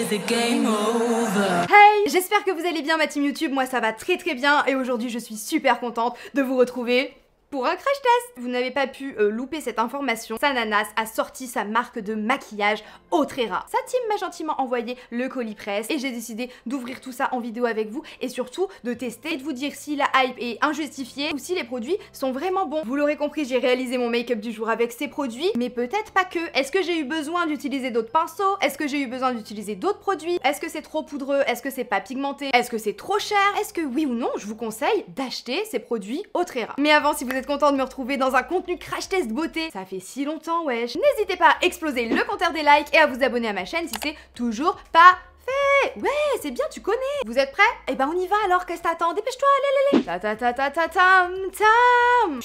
is the game over. Hey, j'espère que vous allez bien ma team YouTube, moi ça va très bien et aujourd'hui je suis super contente de vous retrouver pour un crash test. Vous n'avez pas pu louper cette information. Sananas a sorti sa marque de maquillage Autrera. Sa team m'a gentiment envoyé le colis presse et j'ai décidé d'ouvrir tout ça en vidéo avec vous et surtout de tester et de vous dire si la hype est injustifiée ou si les produits sont vraiment bons. Vous l'aurez compris, j'ai réalisé mon make-up du jour avec ces produits, mais peut-être pas que. Est-ce que j'ai eu besoin d'utiliser d'autres pinceaux? Est-ce que j'ai eu besoin d'utiliser d'autres produits? Est-ce que c'est trop poudreux? Est-ce que c'est pas pigmenté? Est-ce que c'est trop cher? Est-ce que oui ou non, je vous conseille d'acheter ces produits Autrera. Mais avant, si vous êtes content de me retrouver dans un contenu crash test beauté, ça fait si longtemps, wesh. N'hésitez pas à exploser le compteur des likes et à vous abonner à ma chaîne si c'est toujours pas fait. Ouais, c'est bien, tu connais. Vous êtes prêts? Eh ben on y va alors, qu'est-ce que t'attends? Dépêche-toi, allez. Ta ta ta ta ta tam tam.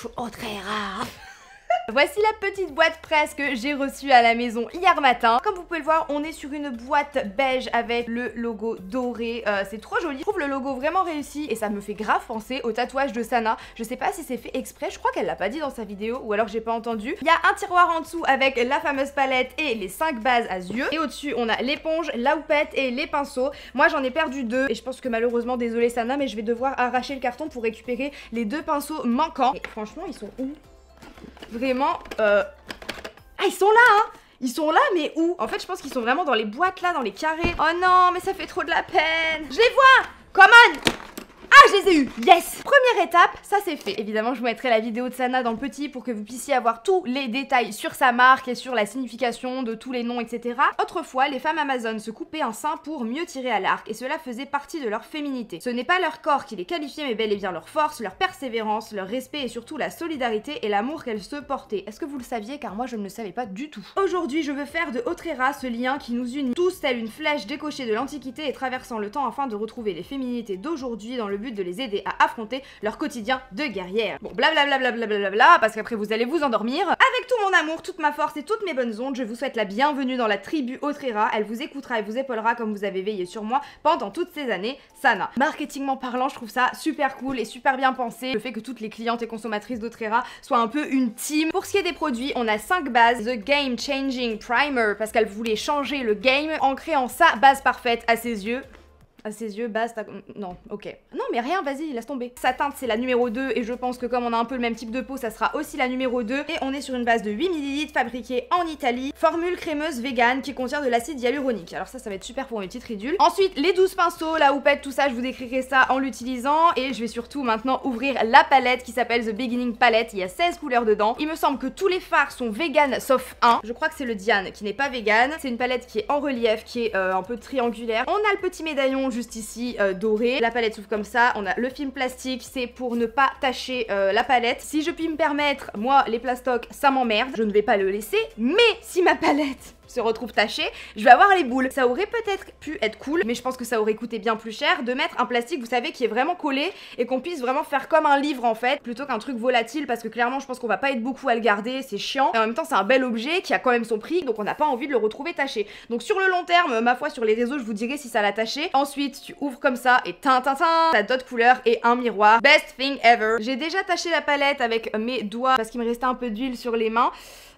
Autrera. Voici la petite boîte presse que j'ai reçue à la maison hier matin. Comme vous pouvez le voir, on est sur une boîte beige avec le logo doré. C'est trop joli. Je trouve le logo vraiment réussi et ça me fait grave penser au tatouage de Sana. Je sais pas si c'est fait exprès, je crois qu'elle l'a pas dit dans sa vidéo ou alors j'ai pas entendu. Il y a un tiroir en dessous avec la fameuse palette et les 5 bases à yeux. Et au-dessus, on a l'éponge, la houppette et les pinceaux. Moi, j'en ai perdu 2 et je pense que malheureusement, désolé Sana, mais je vais devoir arracher le carton pour récupérer les 2 pinceaux manquants. Et franchement, ils sont où? Vraiment, ah ils sont là hein. Ils sont là mais où? En fait je pense qu'ils sont vraiment dans les boîtes là, dans les carrés. Oh non mais ça fait trop de la peine. Je les vois. Come on. Ah, je les ai eus, yes! Première étape, ça c'est fait. Évidemment, je vous mettrai la vidéo de Sana dans le petit pour que vous puissiez avoir tous les détails sur sa marque et sur la signification de tous les noms, etc. Autrefois, les femmes amazones se coupaient un sein pour mieux tirer à l'arc et cela faisait partie de leur féminité. Ce n'est pas leur corps qui les qualifiait, mais bel et bien leur force, leur persévérance, leur respect et surtout la solidarité et l'amour qu'elles se portaient. Est-ce que vous le saviez? Car moi, je ne le savais pas du tout. Aujourd'hui, je veux faire de Autrera ce lien qui nous unit tous tel une flèche décochée de l'Antiquité et traversant le temps afin de retrouver les féminités d'aujourd'hui dans le but de les aider à affronter leur quotidien de guerrière. Bon, blablabla, parce qu'après vous allez vous endormir. Avec tout mon amour, toute ma force et toutes mes bonnes ondes, je vous souhaite la bienvenue dans la tribu Autrera. Elle vous écoutera et vous épaulera comme vous avez veillé sur moi pendant toutes ces années. Sana. Marketingment parlant, je trouve ça super cool et super bien pensé. Le fait que toutes les clientes et consommatrices d'Autrera soient un peu une team. Pour ce qui est des produits, on a 5 bases. The Game Changing Primer, parce qu'elle voulait changer le game en créant sa base parfaite à ses yeux. À ses yeux, base, non, ok. Non mais rien, vas-y, laisse tomber. Sa teinte c'est la numéro 2 et je pense que comme on a un peu le même type de peau, ça sera aussi la numéro 2. Et on est sur une base de 8 ml fabriquée en Italie. Formule crémeuse vegan qui contient de l'acide hyaluronique. Alors ça va être super pour mes petites ridules. Ensuite, les 12 pinceaux, la houppette, tout ça, je vous décrirai ça en l'utilisant. Et je vais surtout maintenant ouvrir la palette qui s'appelle The Beginning Palette. Il y a 16 couleurs dedans. Il me semble que tous les fards sont vegan sauf un. Je crois que c'est le Diane qui n'est pas vegan. C'est une palette qui est en relief, qui est un peu triangulaire. On a le petit médaillon juste ici doré. La palette s'ouvre comme ça. On a le film plastique, c'est pour ne pas tacher la palette. Si je puis me permettre, moi les plastocs ça m'emmerde, je ne vais pas le laisser, mais si ma palette se retrouve tachée, je vais avoir les boules. Ça aurait peut-être pu être cool, mais je pense que ça aurait coûté bien plus cher de mettre un plastique, vous savez, qui est vraiment collé et qu'on puisse vraiment faire comme un livre en fait, plutôt qu'un truc volatile, parce que clairement je pense qu'on va pas être beaucoup à le garder, c'est chiant. Et en même temps c'est un bel objet qui a quand même son prix, donc on n'a pas envie de le retrouver taché. Donc sur le long terme, ma foi, sur les réseaux, je vous dirai si ça l'a taché. Ensuite, tu ouvres comme ça et t'as d'autres couleurs et un miroir. Best thing ever. J'ai déjà taché la palette avec mes doigts parce qu'il me restait un peu d'huile sur les mains.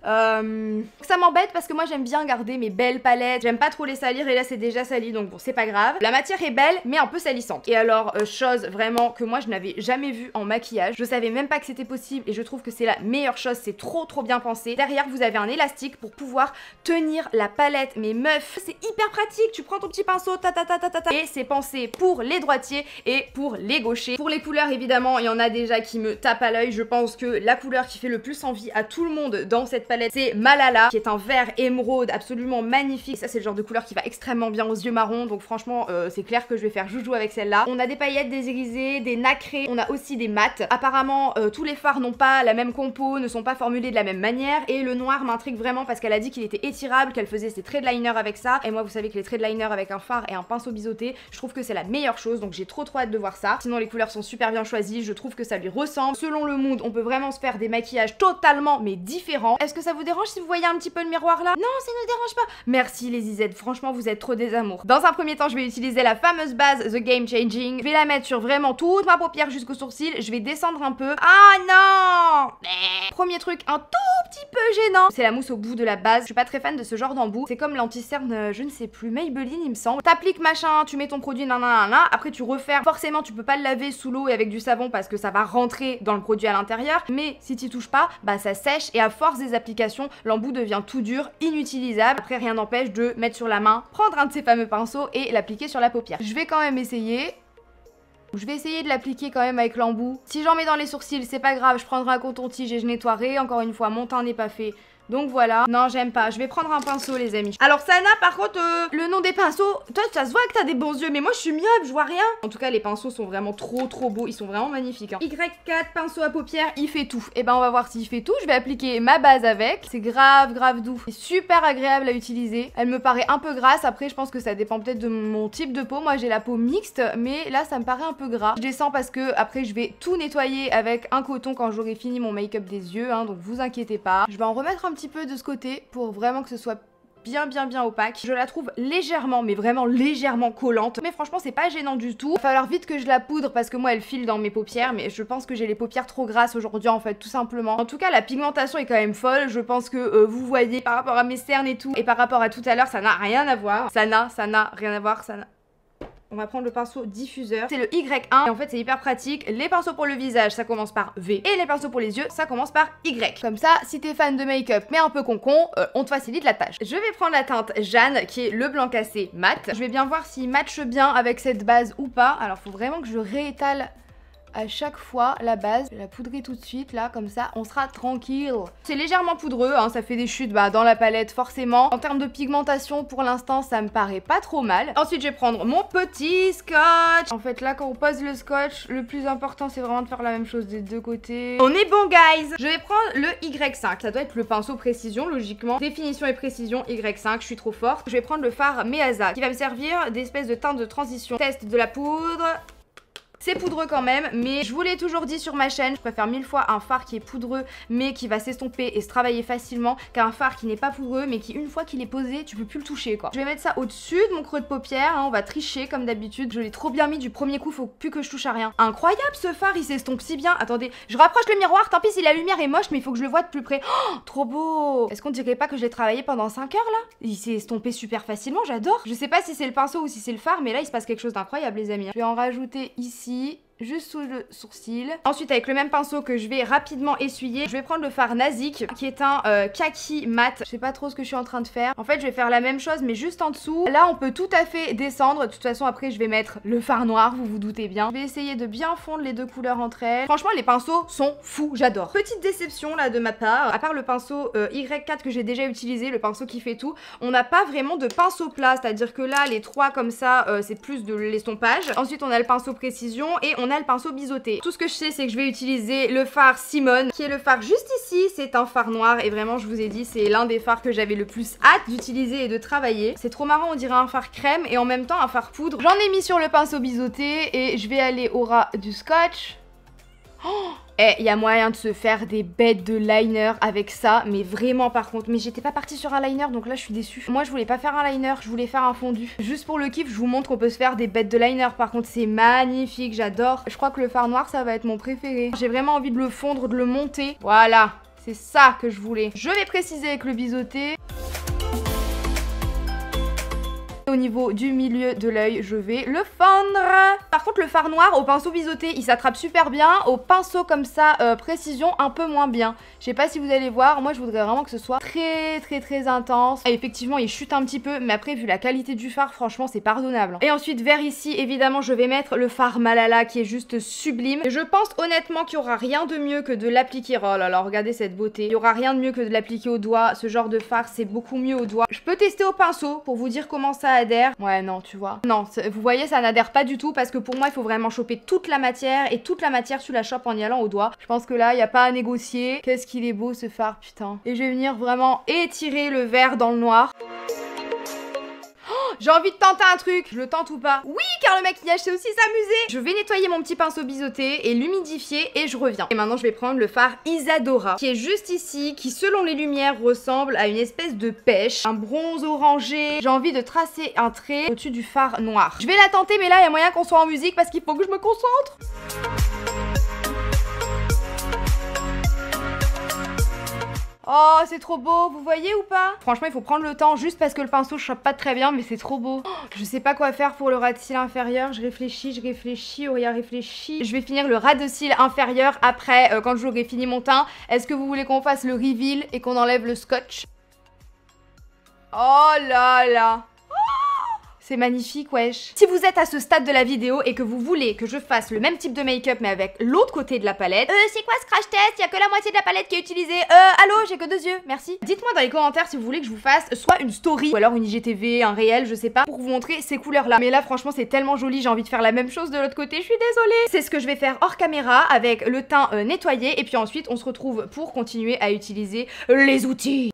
Ça m'embête parce que moi j'aime bien garder mes belles palettes, j'aime pas trop les salir et là c'est déjà sali donc bon c'est pas grave. La matière est belle mais un peu salissante. Et alors chose vraiment que moi je n'avais jamais vue en maquillage, je savais même pas que c'était possible et je trouve que c'est la meilleure chose, c'est trop bien pensé. Derrière vous avez un élastique pour pouvoir tenir la palette, mais meuf c'est hyper pratique, tu prends ton petit pinceau et c'est pensé pour les droitiers et pour les gauchers. Pour les couleurs évidemment il y en a déjà qui me tapent à l'œil, je pense que la couleur qui fait le plus envie à tout le monde dans cette palette c'est Malala qui est un vert émeraude absolument magnifique. Et ça c'est le genre de couleur qui va extrêmement bien aux yeux marrons, donc franchement c'est clair que je vais faire joujou avec celle-là. On a des paillettes, des irisés, des nacrés, on a aussi des mats. Apparemment tous les fards n'ont pas la même compo, ne sont pas formulés de la même manière et le noir m'intrigue vraiment parce qu'elle a dit qu'il était étirable, qu'elle faisait ses traits de liner avec ça et moi vous savez que les traits de liner avec un fard et un pinceau biseauté, je trouve que c'est la meilleure chose, donc j'ai trop hâte de voir ça. Sinon les couleurs sont super bien choisies, je trouve que ça lui ressemble. Selon le mood on peut vraiment se faire des maquillages totalement mais différents. Est-ce que ça vous dérange si vous voyez un petit peu le miroir là? Non, c'est ne dérange pas. Merci les Izettes, franchement vous êtes trop des amours. Dans un premier temps, je vais utiliser la fameuse base The Game Changing. Je vais la mettre sur vraiment toute ma paupière jusqu'au sourcil. Je vais descendre un peu. Ah non! Premier truc, un tout petit peu gênant. C'est la mousse au bout de la base. Je suis pas très fan de ce genre d'embout. C'est comme l'anti-cerne, je ne sais plus, Maybelline il me semble. T'appliques machin, tu mets ton produit, nanana, après tu refermes. Forcément, tu peux pas le laver sous l'eau et avec du savon parce que ça va rentrer dans le produit à l'intérieur. Mais si tu touches pas, bah ça sèche et à force des applications, l'embout devient tout dur, inutilisable. Après, rien n'empêche de mettre sur la main, prendre un de ces fameux pinceaux et l'appliquer sur la paupière. Je vais quand même essayer. Je vais essayer de l'appliquer quand même avec l'embout. Si j'en mets dans les sourcils, c'est pas grave, je prendrai un coton-tige et je nettoierai. Encore une fois, mon teint n'est pas fait. Donc voilà. Non, j'aime pas. Je vais prendre un pinceau, les amis. Alors, Sana, par contre, le nom des pinceaux, toi, ça se voit que t'as des bons yeux, mais moi, je suis myope, je vois rien. En tout cas, les pinceaux sont vraiment trop beaux. Ils sont vraiment magnifiques. Hein. Y4, pinceau à paupières, il fait tout. Et ben, on va voir s'il fait tout. Je vais appliquer ma base avec. C'est grave doux. C'est super agréable à utiliser. Elle me paraît un peu grasse. Après, je pense que ça dépend peut-être de mon type de peau. Moi, j'ai la peau mixte, mais là, ça me paraît un peu gras. Je descends parce que après, je vais tout nettoyer avec un coton quand j'aurai fini mon make-up des yeux. Hein, donc, vous inquiétez pas. Je vais en remettre un petit peu de ce côté pour vraiment que ce soit bien opaque. Je la trouve légèrement, mais vraiment légèrement collante. Mais franchement, c'est pas gênant du tout. Il va falloir vite que je la poudre parce que moi, elle file dans mes paupières. Mais je pense que j'ai les paupières trop grasses aujourd'hui, en fait, tout simplement. En tout cas, la pigmentation est quand même folle. Je pense que vous voyez par rapport à mes cernes et tout. Et par rapport à tout à l'heure, ça n'a rien à voir. Ça n'a rien à voir. On va prendre le pinceau diffuseur. C'est le Y1. Et en fait, c'est hyper pratique. Les pinceaux pour le visage, ça commence par V. Et les pinceaux pour les yeux, ça commence par Y. Comme ça, si t'es fan de make-up, mais un peu concon, on te facilite la tâche. Je vais prendre la teinte Jeanne, qui est le blanc cassé mat. Je vais bien voir s'il matche bien avec cette base ou pas. Alors, faut vraiment que je réétale à chaque fois la base. Je vais la poudrer tout de suite là, comme ça on sera tranquille. C'est légèrement poudreux, hein, ça fait des chutes dans la palette forcément. En termes de pigmentation pour l'instant ça me paraît pas trop mal. Ensuite je vais prendre mon petit scotch. En fait là quand on pose le scotch, le plus important c'est vraiment de faire la même chose des deux côtés. On est bon guys. Je vais prendre le Y5, ça doit être le pinceau précision logiquement. Définition et précision Y5, je suis trop forte. Je vais prendre le fard Meaza qui va me servir d'espèce de teinte de transition. Test de la poudre. C'est poudreux quand même, mais je vous l'ai toujours dit sur ma chaîne, je préfère 1000 fois un fard qui est poudreux mais qui va s'estomper et se travailler facilement qu'un fard qui n'est pas poudreux mais qui une fois qu'il est posé, tu peux plus le toucher quoi. Je vais mettre ça au-dessus de mon creux de paupière, hein, on va tricher comme d'habitude. Je l'ai trop bien mis du premier coup, faut plus que je touche à rien. Incroyable ce fard, il s'estompe si bien. Attendez, je rapproche le miroir, tant pis si la lumière est moche mais il faut que je le voie de plus près. Oh, trop beau. Est-ce qu'on dirait pas que je l'ai travaillé pendant 5 heures là? Il s'est estompé super facilement, j'adore. Je sais pas si c'est le pinceau ou si c'est le fard mais là il se passe quelque chose d'incroyable les amis. Je vais en rajouter ici. Juste sous le sourcil. Ensuite avec le même pinceau que je vais rapidement essuyer, je vais prendre le fard Nazik qui est un kaki mat. Je sais pas trop ce que je suis en train de faire. En fait je vais faire la même chose mais juste en dessous. Là on peut tout à fait descendre. De toute façon après je vais mettre le fard noir, vous vous doutez bien. Je vais essayer de bien fondre les deux couleurs entre elles. Franchement les pinceaux sont fous, j'adore. Petite déception là de ma part, à part le pinceau Y4 que j'ai déjà utilisé, le pinceau qui fait tout, on n'a pas vraiment de pinceau plat. C'est à dire que là les trois comme ça c'est plus de l'estompage. Ensuite on a le pinceau précision et on a le pinceau biseauté. Tout ce que je sais c'est que je vais utiliser le fard Simone qui est le fard juste ici. C'est un fard noir et vraiment je vous ai dit c'est l'un des fards que j'avais le plus hâte d'utiliser et de travailler. C'est trop marrant, on dirait un fard crème et en même temps un fard poudre. J'en ai mis sur le pinceau biseauté et je vais aller au ras du scotch. Oh, il y a moyen de se faire des bêtes de liner avec ça, mais vraiment par contre. Mais j'étais pas partie sur un liner, donc là je suis déçue. Moi je voulais pas faire un liner, je voulais faire un fondu. Juste pour le kiff, je vous montre qu'on peut se faire des bêtes de liner. Par contre c'est magnifique, j'adore. Je crois que le fard noir ça va être mon préféré. J'ai vraiment envie de le fondre, de le monter. Voilà, c'est ça que je voulais. Je vais préciser avec le biseauté. Au niveau du milieu de l'œil, je vais le fondre. Par contre, le fard noir au pinceau biseauté, il s'attrape super bien. Au pinceau comme ça, précision, un peu moins bien. Je sais pas si vous allez voir, moi je voudrais vraiment que ce soit très intense. Et effectivement, il chute un petit peu, mais après, vu la qualité du fard, franchement, c'est pardonnable. Et ensuite, vers ici, évidemment, je vais mettre le fard Malala qui est juste sublime. Et je pense honnêtement qu'il y aura rien de mieux que de l'appliquer. Oh là là, regardez cette beauté. Il y aura rien de mieux que de l'appliquer au doigt. Ce genre de fard, c'est beaucoup mieux au doigt. Je peux tester au pinceau pour vous dire comment ça adhère. Ouais, non, tu vois. Non, vous voyez, ça n'adhère pas du tout parce que pour moi, il faut vraiment choper toute la matière et toute la matière, tu la chopes en y allant au doigt. Je pense que là, il n'y a pas à négocier. Qu'est-ce qu'il est beau ce fard, putain. Et je vais venir vraiment étirer le vert dans le noir. J'ai envie de tenter un truc. Je le tente ou pas? Oui, car le maquillage c'est aussi s'amuser. Je vais nettoyer mon petit pinceau biseauté et l'humidifier et je reviens. Et maintenant je vais prendre le fard Isadora qui est juste ici, qui selon les lumières ressemble à une espèce de pêche, un bronze orangé. J'ai envie de tracer un trait au-dessus du fard noir. Je vais la tenter, mais là il y a moyen qu'on soit en musique parce qu'il faut que je me concentre. Oh, c'est trop beau, vous voyez ou pas? Franchement, il faut prendre le temps juste parce que le pinceau chope pas très bien, mais c'est trop beau. Oh, je sais pas quoi faire pour le ras de cils inférieur. Je réfléchis, Auréa réfléchit. Je vais finir le ras de cils inférieur après, quand j'aurai fini mon teint. Est-ce que vous voulez qu'on fasse le reveal et qu'on enlève le scotch? Oh là là. C'est magnifique, wesh. Si vous êtes à ce stade de la vidéo et que vous voulez que je fasse le même type de make-up mais avec l'autre côté de la palette, c'est quoi ce crash test? Il y a que la moitié de la palette qui est utilisée. Allô, j'ai que 2 yeux, merci. Dites-moi dans les commentaires si vous voulez que je vous fasse soit une story ou alors une IGTV, un réel, je sais pas, pour vous montrer ces couleurs-là. Mais là, franchement, c'est tellement joli, j'ai envie de faire la même chose de l'autre côté, je suis désolée. C'est ce que je vais faire hors caméra avec le teint nettoyé et puis ensuite, on se retrouve pour continuer à utiliser les outils.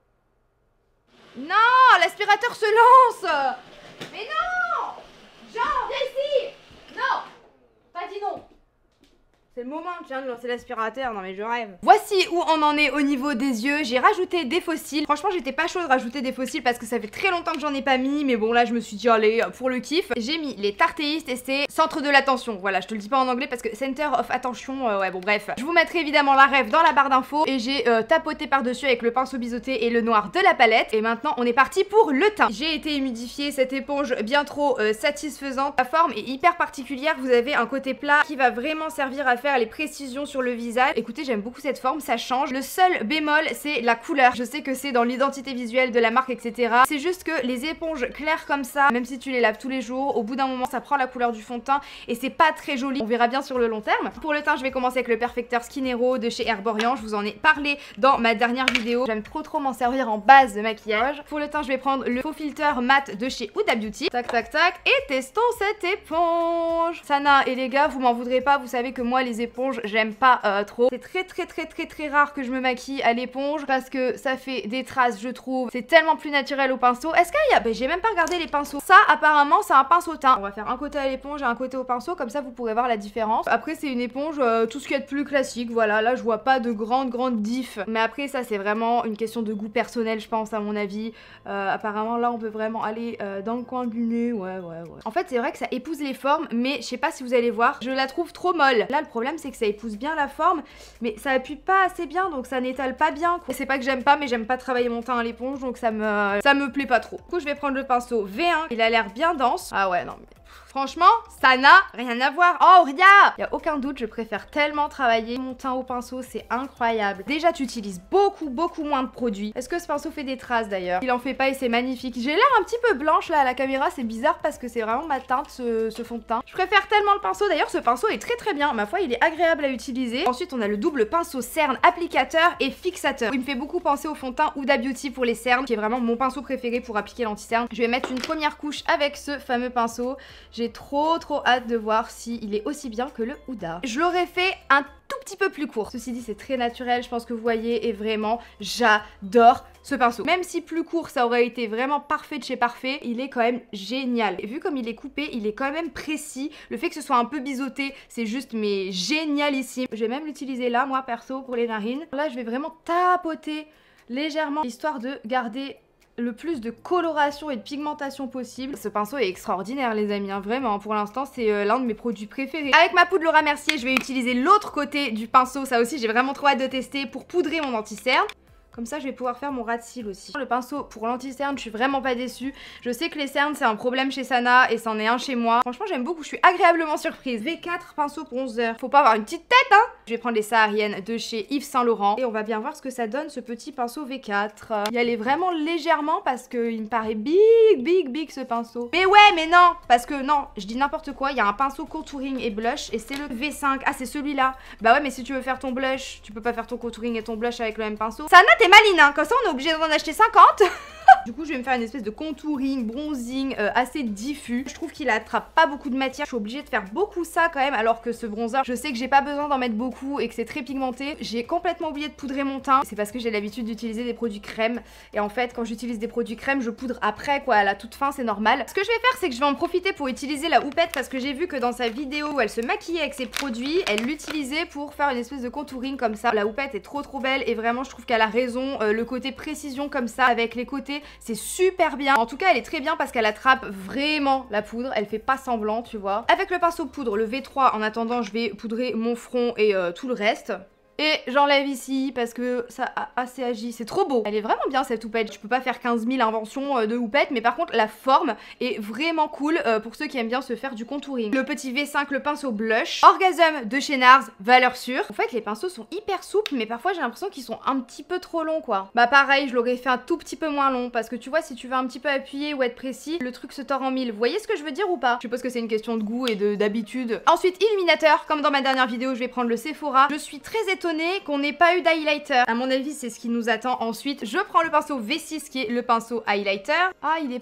Non, l'aspirateur se lance. Mais non! Jean, viens ici! Non! Pas dit non! C'est le moment, je viens de lancer l'aspirateur, non mais je rêve. Voici où on en est au niveau des yeux. J'ai rajouté des faux cils. Franchement, j'étais pas chaude de rajouter des faux cils parce que ça fait très longtemps que j'en ai pas mis. Mais bon, là, je me suis dit, allez, pour le kiff. J'ai mis les Tarte East et c'est centre de l'attention. Voilà, je te le dis pas en anglais parce que center of attention, ouais, bon, bref. Je vous mettrai évidemment la ref dans la barre d'infos. Et j'ai tapoté par-dessus avec le pinceau biseauté et le noir de la palette. Et maintenant, on est parti pour le teint. J'ai été humidifier cette éponge bien trop satisfaisante. La forme est hyper particulière. Vous avez un côté plat qui va vraiment servir à faire les précisions sur le visage. Écoutez, j'aime beaucoup cette forme, ça change. Le seul bémol, c'est la couleur. Je sais que c'est dans l'identité visuelle de la marque, etc. C'est juste que les éponges claires comme ça, même si tu les laves tous les jours, au bout d'un moment, ça prend la couleur du fond de teint et c'est pas très joli. On verra bien sur le long terme. Pour le teint, je vais commencer avec le perfecteur Skin Hero de chez Herborian. Je vous en ai parlé dans ma dernière vidéo. J'aime trop m'en servir en base de maquillage. Pour le teint, je vais prendre le faux filter mat de chez Huda Beauty. Tac, tac, tac. Et testons cette éponge. Sana et les gars, vous m'en voudrez pas. Vous savez que moi, les éponges, j'aime pas trop. C'est très rare que je me maquille à l'éponge parce que ça fait des traces, je trouve. C'est tellement plus naturel au pinceau. Est-ce qu'il y a... j'ai même pas regardé les pinceaux. Ça, apparemment, c'est un pinceau teint. On va faire un côté à l'éponge et un côté au pinceau. Comme ça, vous pourrez voir la différence. Après, c'est une éponge, tout ce qu'il y a de plus classique. Voilà, là, je vois pas de grande diff. Mais après, ça, c'est vraiment une question de goût personnel, je pense, à mon avis. Apparemment, là, on peut vraiment aller dans le coin du nez. Ouais. En fait, c'est vrai que ça épouse les formes, mais je sais pas si vous allez voir, je la trouve trop molle. Là, le problème, c'est que ça épouse bien la forme, mais ça appuie pas assez bien, donc ça n'étale pas bien. C'est pas que j'aime pas, mais j'aime pas travailler mon teint à l'éponge, donc ça me plaît pas trop. Du coup, je vais prendre le pinceau V1. Il a l'air bien dense. Ah ouais, non mais... Franchement, ça n'a rien à voir. Oh, regarde! Y a aucun doute, je préfère tellement travailler mon teint au pinceau, c'est incroyable. Déjà, tu utilises beaucoup moins de produits. Est-ce que ce pinceau fait des traces d'ailleurs? Il en fait pas et c'est magnifique. J'ai l'air un petit peu blanche là à la caméra, c'est bizarre parce que c'est vraiment ma teinte, ce fond de teint. Je préfère tellement le pinceau. D'ailleurs, ce pinceau est très bien. Ma foi, il est agréable à utiliser. Ensuite, on a le double pinceau cerne applicateur et fixateur. Il me fait beaucoup penser au fond de teint Huda Beauty pour les cernes, qui est vraiment mon pinceau préféré pour appliquer l'anti-cerne. Je vais mettre une première couche avec ce fameux pinceau. J'ai trop hâte de voir s'il est aussi bien que le Huda. Je l'aurais fait un tout petit peu plus court. Ceci dit, c'est très naturel, je pense que vous voyez, et vraiment, j'adore ce pinceau. Même si plus court, ça aurait été vraiment parfait de chez parfait, il est quand même génial. Et vu comme il est coupé, il est quand même précis. Le fait que ce soit un peu biseauté, c'est juste mais génialissime. Je vais même l'utiliser là, moi, perso, pour les narines. Là, je vais vraiment tapoter légèrement, histoire de garder le plus de coloration et de pigmentation possible. Ce pinceau est extraordinaire les amis, hein, vraiment. Pour l'instant, c'est l'un de mes produits préférés. Avec ma poudre Laura Mercier, je vais utiliser l'autre côté du pinceau. Ça aussi, j'ai vraiment trop hâte de tester pour poudrer mon anti-cerne. Comme ça, je vais pouvoir faire mon ras de cils aussi. Le pinceau pour l'anti-cerne, je suis vraiment pas déçue. Je sais que les cernes, c'est un problème chez Sana et c'en est un chez moi. Franchement, j'aime beaucoup, je suis agréablement surprise. V4 pinceau bronzer. Faut pas avoir une petite tête, hein. Je vais prendre les sahariennes de chez Yves Saint Laurent et on va bien voir ce que ça donne, ce petit pinceau V4. Il y allait vraiment légèrement parce qu'il me paraît big ce pinceau. Mais ouais, mais non, parce que non, je dis n'importe quoi. Il y a un pinceau contouring et blush et c'est le V5. Ah, c'est celui-là. Bah ouais, mais si tu veux faire ton blush, tu peux pas faire ton contouring et ton blush avec le même pinceau. Sana, t'es maline, hein. Comme ça, on est obligé d'en acheter 50. Du coup je vais me faire une espèce de contouring, bronzing assez diffus. Je trouve qu'il attrape pas beaucoup de matière. Je suis obligée de faire beaucoup ça quand même, alors que ce bronzer, je sais que j'ai pas besoin d'en mettre beaucoup et que c'est très pigmenté. J'ai complètement oublié de poudrer mon teint. C'est parce que j'ai l'habitude d'utiliser des produits crème. Et en fait quand j'utilise des produits crème, je poudre après quoi, à la toute fin, c'est normal. Ce que je vais faire, c'est que je vais en profiter pour utiliser la houppette, parce que j'ai vu que dans sa vidéo où elle se maquillait avec ses produits, elle l'utilisait pour faire une espèce de contouring comme ça. La houppette est trop belle et vraiment je trouve qu'elle a raison. Le côté précision comme ça avec les côtés, c'est super bien. En tout cas elle est très bien parce qu'elle attrape vraiment la poudre, elle fait pas semblant, tu vois. Avec le pinceau poudre, le V3, en attendant je vais poudrer mon front et tout le reste. Et j'enlève ici parce que ça a assez agi. C'est trop beau. Elle est vraiment bien cette houppette. Je peux pas faire 15 000 inventions de houppette, mais par contre la forme est vraiment cool pour ceux qui aiment bien se faire du contouring. Le petit V5, le pinceau blush. Orgasm de chez NARS, valeur sûre. En fait les pinceaux sont hyper souples, mais parfois j'ai l'impression qu'ils sont un petit peu trop longs quoi. Bah pareil, je l'aurais fait un tout petit peu moins long parce que tu vois, si tu veux un petit peu appuyer ou être précis, le truc se tord en mille. Vous voyez ce que je veux dire ou pas? Je suppose que c'est une question de goût et d'habitude. Ensuite illuminateur, comme dans ma dernière vidéo je vais prendre le Sephora. Je suis très étonnée qu'on n'ait pas eu d'highlighter. À mon avis c'est ce qui nous attend ensuite. Je prends le pinceau V6 qui est le pinceau highlighter. Ah il est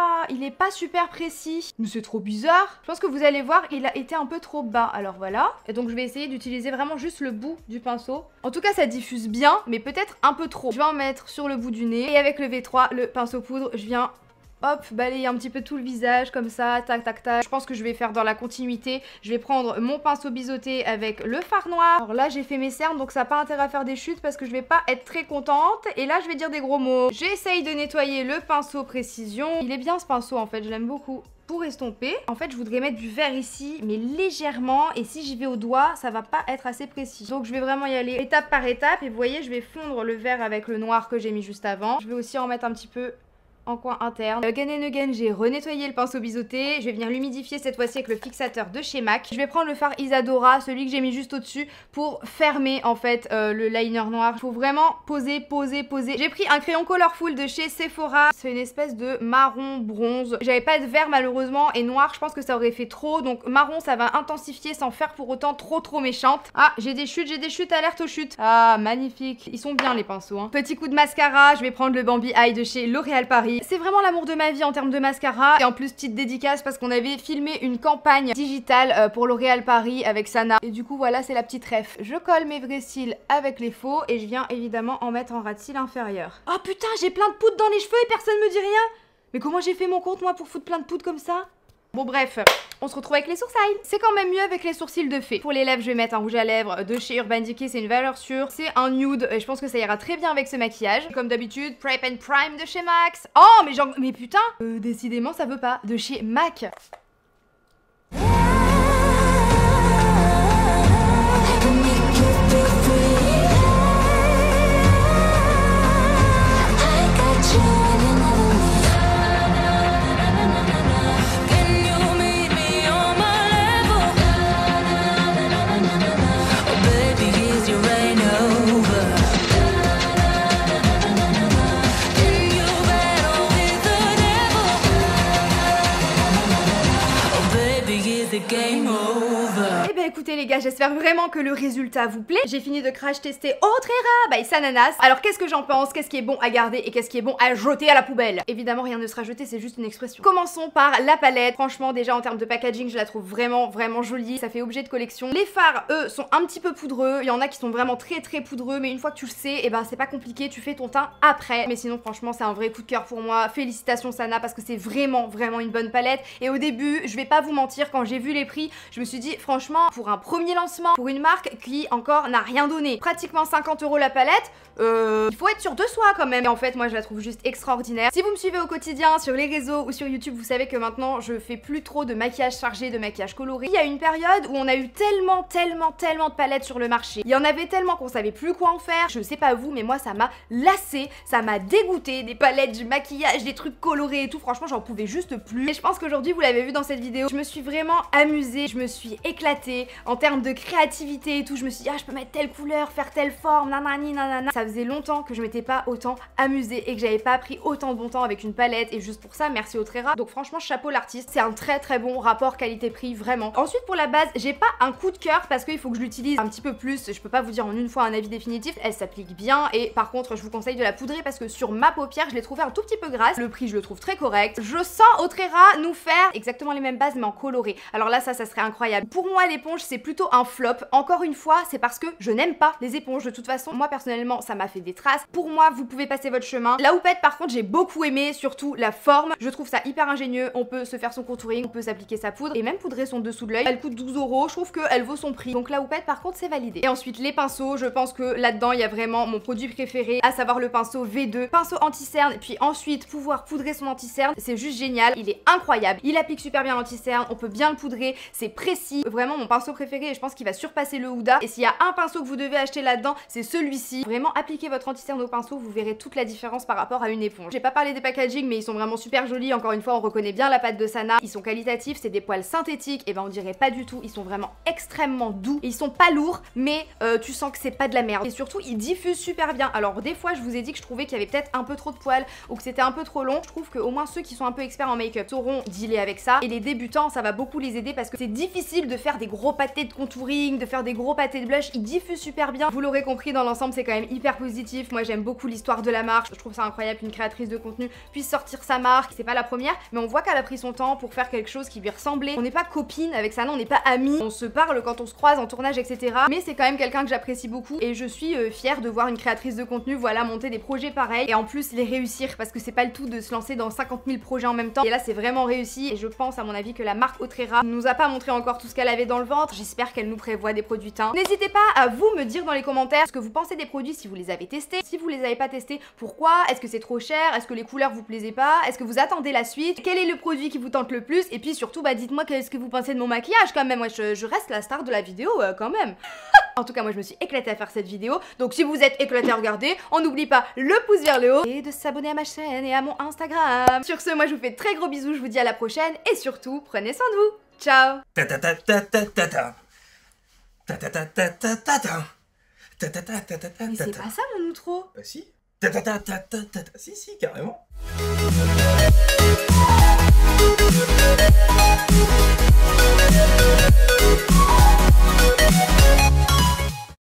pas super précis, mais c'est trop bizarre. Je pense que vous allez voir, il a été un peu trop bas. Alors voilà. Et donc je vais essayer d'utiliser vraiment juste le bout du pinceau. En tout cas ça diffuse bien, mais peut-être un peu trop. Je vais en mettre sur le bout du nez. Et avec le V3, le pinceau poudre, je viens hop, balayer un petit peu tout le visage comme ça, tac tac tac. Je pense que je vais faire dans la continuité. Je vais prendre mon pinceau biseauté avec le fard noir. Alors là j'ai fait mes cernes, donc ça n'a pas intérêt à faire des chutes parce que je vais pas être très contente. Et là je vais dire des gros mots. J'essaye de nettoyer le pinceau précision. Il est bien ce pinceau en fait, je l'aime beaucoup. Pour estomper, en fait je voudrais mettre du vert ici, mais légèrement, et si j'y vais au doigt, ça va pas être assez précis. Donc je vais vraiment y aller étape par étape, et vous voyez je vais fondre le vert avec le noir que j'ai mis juste avant. Je vais aussi en mettre un petit peu en coin interne. Again and again, j'ai renettoyé le pinceau biseauté. Je vais venir l'humidifier cette fois-ci avec le fixateur de chez MAC. Je vais prendre le fard Isadora, celui que j'ai mis juste au-dessus, pour fermer en fait le liner noir. Il faut vraiment poser, poser, poser. J'ai pris un crayon Colorful de chez Sephora. C'est une espèce de marron bronze. J'avais pas de vert malheureusement, et noir je pense que ça aurait fait trop. Donc marron ça va intensifier sans faire pour autant trop méchante. Ah j'ai des chutes, alerte aux chutes. Ah magnifique. Ils sont bien les pinceaux hein. Petit coup de mascara, je vais prendre le Bambi Eye de chez L'Oréal Paris. C'est vraiment l'amour de ma vie en termes de mascara. Et en plus petite dédicace parce qu'on avait filmé une campagne digitale pour L'Oréal Paris avec Sana. Et du coup voilà c'est la petite ref. Je colle mes vrais cils avec les faux et je viens évidemment en mettre en ras de cils inférieur. Oh putain j'ai plein de poudre dans les cheveux et personne me dit rien. Mais comment j'ai fait mon compte moi pour foutre plein de poudre comme ça? Bon bref, on se retrouve avec les sourcils. C'est quand même mieux avec les sourcils de fée. Pour les lèvres, je vais mettre un rouge à lèvres de chez Urban Decay, c'est une valeur sûre. C'est un nude et je pense que ça ira très bien avec ce maquillage. Comme d'habitude, Prep and Prime de chez Max. Oh mais putain, décidément ça veut pas. De chez MAC. Écoutez les gars, j'espère vraiment que le résultat vous plaît. J'ai fini de crash tester Autrera by Sananas. Alors qu'est-ce que j'en pense? Qu'est-ce qui est bon à garder et qu'est-ce qui est bon à jeter à la poubelle? Évidemment rien ne sera jeté, c'est juste une expression. Commençons par la palette. Franchement déjà en termes de packaging je la trouve vraiment jolie. Ça fait objet de collection. Les fards eux sont un petit peu poudreux. Il y en a qui sont vraiment très poudreux, mais une fois que tu le sais, et ben c'est pas compliqué, tu fais ton teint après. Mais sinon franchement c'est un vrai coup de cœur pour moi. Félicitations Sana parce que c'est vraiment une bonne palette. Et au début je vais pas vous mentir, quand j'ai vu les prix je me suis dit franchement pour un premier lancement, pour une marque qui encore n'a rien donné, pratiquement 50 € la palette, il faut être sûr de soi quand même. Et en fait moi je la trouve juste extraordinaire. Si vous me suivez au quotidien sur les réseaux ou sur YouTube, vous savez que maintenant je fais plus trop de maquillage chargé, de maquillage coloré. Il y a une période où on a eu tellement de palettes sur le marché. Il y en avait tellement qu'on savait plus quoi en faire. Je sais pas vous, mais moi ça m'a lassé, ça m'a dégoûté. Des palettes, du maquillage, des trucs colorés et tout, franchement j'en pouvais juste plus. Et je pense qu'aujourd'hui vous l'avez vu dans cette vidéo, je me suis vraiment amusée, je me suis éclatée. en termes de créativité et tout. Je me suis dit, ah, je peux mettre telle couleur, faire telle forme, nanani, nanana. Ça faisait longtemps que je m'étais pas autant amusée et que j'avais pas pris autant de bon temps avec une palette, et juste pour ça, merci Otrera. Donc franchement, chapeau l'artiste, c'est un très très bon rapport qualité-prix, vraiment. Ensuite, pour la base, j'ai pas un coup de cœur parce qu'il faut que je l'utilise un petit peu plus. Je peux pas vous dire en une fois un avis définitif. Elle s'applique bien, et par contre, je vous conseille de la poudrer parce que sur ma paupière, je l'ai trouvée un tout petit peu grasse. Le prix, je le trouve très correct. Je sens Otrera nous faire exactement les mêmes bases mais en coloré. Alors là, ça serait incroyable. Pour moi, l'éponge, c'est plutôt un flop. Encore une fois, c'est parce que je n'aime pas les éponges. De toute façon, moi personnellement, ça m'a fait des traces. Pour moi, vous pouvez passer votre chemin. La houppette, par contre, j'ai beaucoup aimé, surtout la forme. Je trouve ça hyper ingénieux. On peut se faire son contouring, on peut s'appliquer sa poudre et même poudrer son dessous de l'œil. Elle coûte 12 €. Je trouve qu'elle vaut son prix. Donc la houppette, par contre, c'est validé. Et ensuite, les pinceaux, je pense que là-dedans, il y a vraiment mon produit préféré, à savoir le pinceau V2. Pinceau anti-cerne, et puis ensuite, pouvoir poudrer son anti-cerne, c'est juste génial. Il est incroyable. Il applique super bien l'anti-cerne. On peut bien le poudrer. C'est précis. Vraiment mon pinceau préféré, et je pense qu'il va surpasser le Huda. Et s'il y a un pinceau que vous devez acheter là-dedans, c'est celui-ci. Vraiment, appliquez votre anti-cerne au pinceau, vous verrez toute la différence par rapport à une éponge. J'ai pas parlé des packaging, mais ils sont vraiment super jolis. Encore une fois, on reconnaît bien la patte de Sana. Ils sont qualitatifs, c'est des poils synthétiques, et ben on dirait pas du tout. Ils sont vraiment extrêmement doux. Et ils sont pas lourds, mais tu sens que c'est pas de la merde. Et surtout, ils diffusent super bien. Alors des fois, je vous ai dit que je trouvais qu'il y avait peut-être un peu trop de poils ou que c'était un peu trop long. Je trouve qu'au moins ceux qui sont un peu experts en make-up sauront dealer avec ça. Et les débutants, ça va beaucoup les aider parce que c'est difficile de faire des gros pâtés de contouring, de faire des gros pâtés de blush. Ils diffusent super bien. Vous l'aurez compris, dans l'ensemble, c'est quand même hyper positif. Moi, j'aime beaucoup l'histoire de la marque. Je trouve ça incroyable qu'une créatrice de contenu puisse sortir sa marque. C'est pas la première, mais on voit qu'elle a pris son temps pour faire quelque chose qui lui ressemblait. On n'est pas copine avec Sana, on n'est pas amis. On se parle quand on se croise en tournage, etc. Mais c'est quand même quelqu'un que j'apprécie beaucoup, et je suis fière de voir une créatrice de contenu, voilà, monter des projets pareils et en plus les réussir, parce que c'est pas le tout de se lancer dans 50 000 projets en même temps. Et là, c'est vraiment réussi, et je pense à mon avis que la marque Otrera nous a pas montré encore tout ce qu'elle avait dans le ventre. J'espère qu'elle nous prévoit des produits teints. N'hésitez pas à vous me dire dans les commentaires ce que vous pensez des produits, si vous les avez testés, si vous les avez pas testés, pourquoi, est-ce que c'est trop cher, est-ce que les couleurs vous plaisaient pas, est-ce que vous attendez la suite, quel est le produit qui vous tente le plus, et puis surtout, bah dites-moi qu'est-ce que vous pensez de mon maquillage quand même. Moi, je reste la star de la vidéo quand même. En tout cas, moi je me suis éclatée à faire cette vidéo, donc si vous êtes éclaté à regarder, on n'oublie pas le pouce vers le haut et de s'abonner à ma chaîne et à mon Instagram. Sur ce, moi je vous fais de très gros bisous, je vous dis à la prochaine, et surtout, prenez soin de vous. Ciao. Mais c'est pas ça mon outro. Bah si. Si, carrément.